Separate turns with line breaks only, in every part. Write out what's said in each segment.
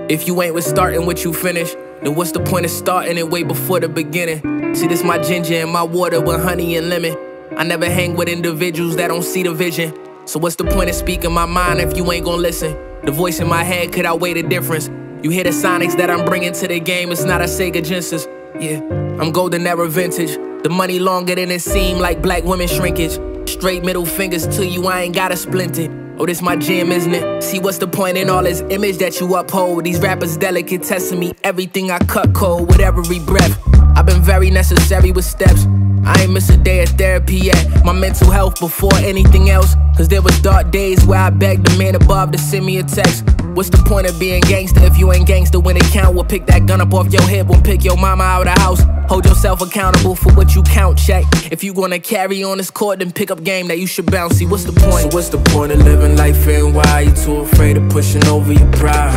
If you ain't with starting what you finish, then what's the point of starting it way before the beginning? See, this my ginger and my water with honey and lemon. I never hang with individuals that don't see the vision. So what's the point of speaking my mind if you ain't gon' listen? The voice in my head could outweigh the difference. You hear the sonics that I'm bringing to the game, it's not a Sega Genesis. Yeah, I'm golden era vintage. The money longer than it seemed, like black women shrinkage. Straight middle fingers to you, I ain't gotta splint it. Oh, this my jam, isn't it? See, what's the point in all this image that you uphold? These rappers delicate testing me, everything I cut cold with every breath. I've been very necessary with steps. I ain't miss a day of therapy yet. My mental health before anything else. Cause there was dark days where I begged the man above to send me a text. What's the point of being gangster if you ain't gangster when it count? We'll pick that gun up off your hip, we'll pick your mama out of the house. Hold yourself accountable for what you count, check. If you gonna carry on this court, then pick up game that you should bounce. See, what's the point? So what's the point of living life and why you too afraid of pushing over your pride?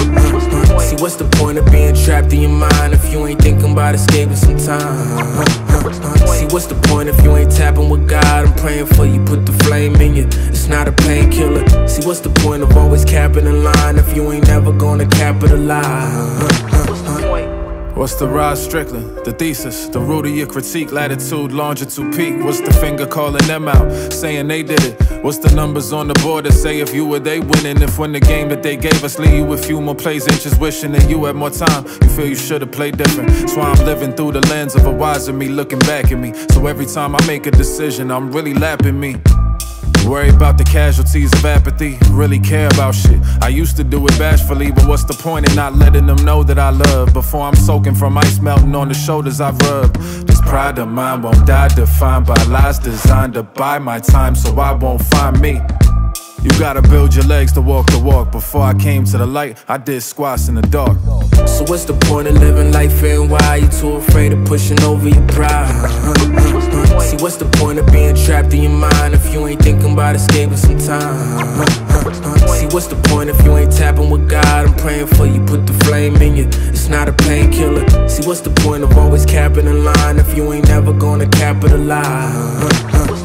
See, what's the point of being trapped in your mind if you ain't thinking about escaping sometime? See, what's the point if you ain't tapping with God? I'm praying for you, put the flame in you. It's not a painkiller. See, what's the point of always capping in line if you ain't never gonna capitalize? What's the point?
What's the rise, Strickland? The thesis, the root of your critique, latitude, longitude, peak. What's the finger calling them out, saying they did it? What's the numbers on the board that say if you were they winning? If when the game that they gave us leave you with few more plays, inches, wishing that you had more time, you feel you should have played different. That's why I'm living through the lens of a wiser me looking back at me. So every time I make a decision, I'm really lapping me. Worry about the casualties of apathy, really care about shit. I used to do it bashfully, but what's the point in not letting them know that I love? Before I'm soaking from ice melting on the shoulders I've rubbed. This pride of mine won't die, defined by lies designed to buy my time so I won't find me. You gotta build your legs to walk the walk. Before I came to the light, I did squats in the dark.
So what's the point of living life and why you too afraid of pushing over your pride? See, what's the point of being trapped in your mind if you ain't thinking about escaping sometime? See, what's the point if you ain't tapping with God? I'm praying for you, put the flame in you. It's not a painkiller. See, what's the point of always capping in line if you ain't never gonna capitalize?